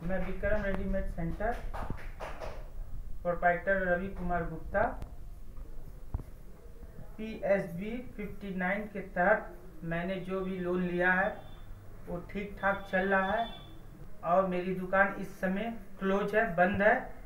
मैं Vikram readymade centre proprietor Ravi Kumar Gupta PSB 59 के तहत मैंने जो भी लोन लिया है वो ठीक ठाक चल रहा है और मेरी दुकान इस समय क्लोज है, बंद है।